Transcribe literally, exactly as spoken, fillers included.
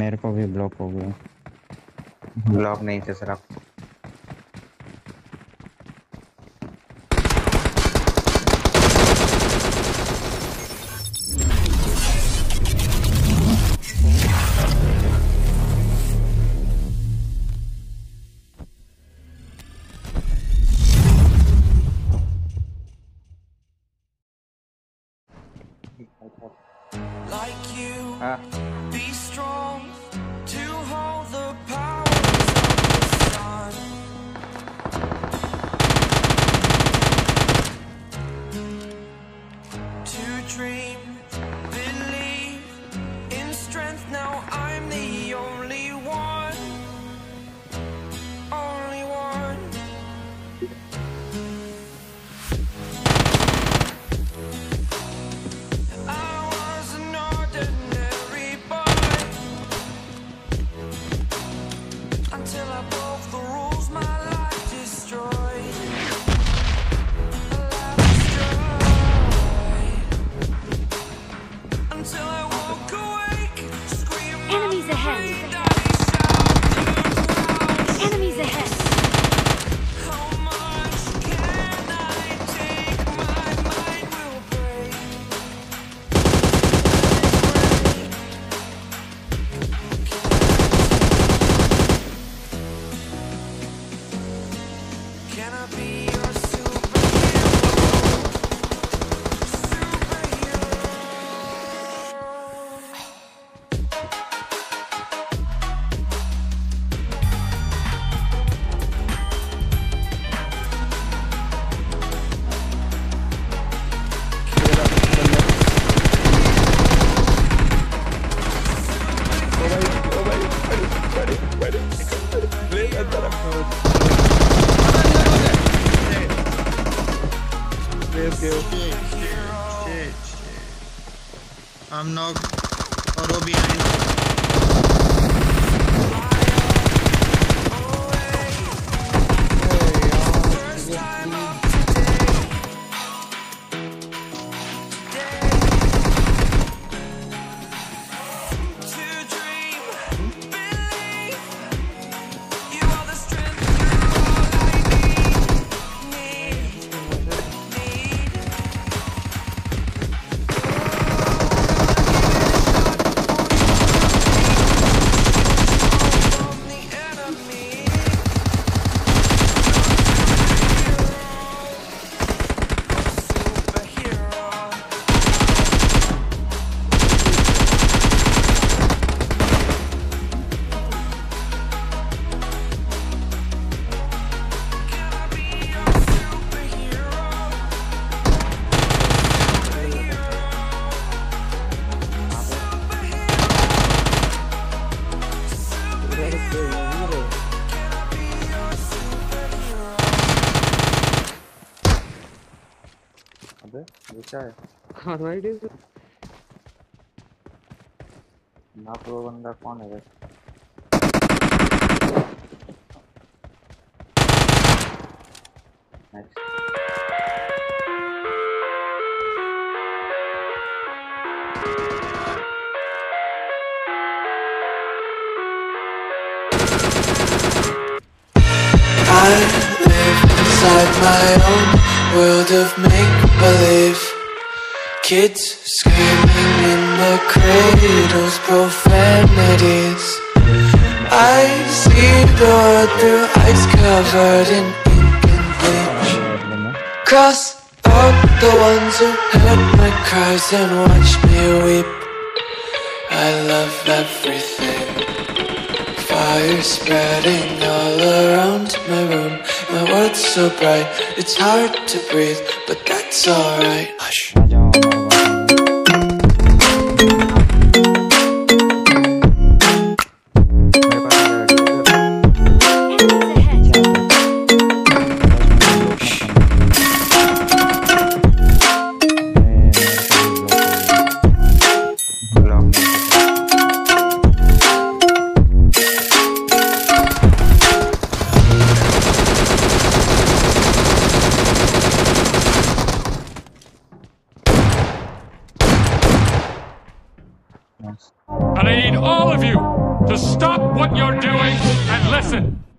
मेरे को भी ब्लॉक हो गया। ब्लॉक नहीं थे सर आप। Like you, हाँ be strong to hold the powers of the sun. To dream, believe in strength. Now I'm the only one, only one. Until I broke the rules, my life destroyed. Life destroyed. Until I woke awake, screaming. Enemies ahead. Enemies ahead. How much can I take? My mind will break. Can I be your superhero? Superhero. I'm knocked. Oro behind. अबे ये क्या है? हाँ right है। ना तो वो बंदा कौन है वैसे? Next I live inside my own world of make-believe. Kids screaming in the cradles, profanities. I see the world through eyes covered in ink and bleach. Cross out the ones who heard my cries and watched me weep. I love everything. Fire spreading all around my room. My world's so bright, it's hard to breathe, but that's alright. Hush. Nice. And I need all of you to stop what you're doing and listen.